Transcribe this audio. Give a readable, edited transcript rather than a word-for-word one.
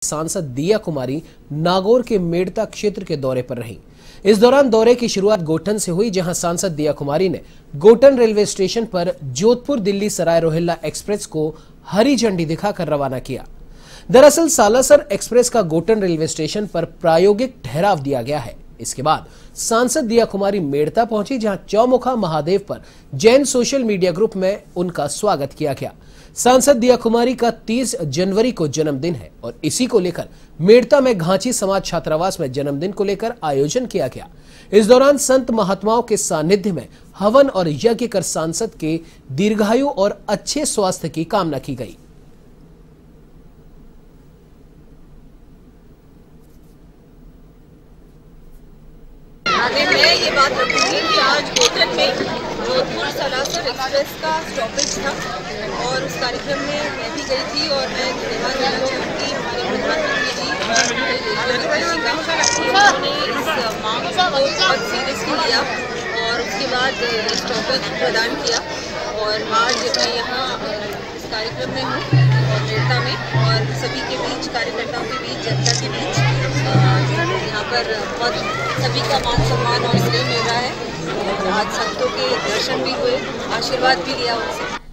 सांसद दिया कुमारी नागौर के मेड़ता क्षेत्र के दौरे पर रहीं। इस दौरान दौरे की शुरुआत गोटन से हुई, जहां सांसद दिया कुमारी ने गोटन रेलवे स्टेशन पर जोधपुर दिल्ली सराय रोहिल्ला एक्सप्रेस को हरी झंडी दिखाकर रवाना किया। दरअसल सालासर एक्सप्रेस का गोटन रेलवे स्टेशन पर प्रायोगिक ठहराव दिया गया है। इसके बाद सांसद दिया कुमारी मेड़ता पहुंची, जहां चौमुखा महादेव पर जैन सोशल मीडिया ग्रुप में उनका स्वागत किया गया। सांसद दिया कुमारी का 30 जनवरी को जन्मदिन है और इसी को लेकर मेड़ता में घांची समाज छात्रावास में जन्मदिन को लेकर आयोजन किया गया। इस दौरान संत महात्माओं के सानिध्य में हवन और यज्ञ कर सांसद के दीर्घायु और अच्छे स्वास्थ्य की कामना की गई। मैं ये बात रखूंगी कि आज गोटन में जोधपुर सालासर एक्सप्रेस का स्टॉपेज था और उस कार्यक्रम में मैं भी गई थी और मैं धन्यवाद देना चाहूँगी हमारे प्रधानमंत्री जी उन्होंने इस मांग को बहुत सीरियसली लिया और उसके बाद ये स्टॉपेज प्रदान किया। और आज मैं यहाँ इस कार्यक्रम में हूँ मेड़ता में और सभी के बीच, कार्यकर्ताओं के बीच, जनता के बीच यहाँ पर बहुत सभी का मान सम्मान और स्नेह मिल रहा है। और आज संतों के दर्शन भी हुए, आशीर्वाद भी लिया उनसे।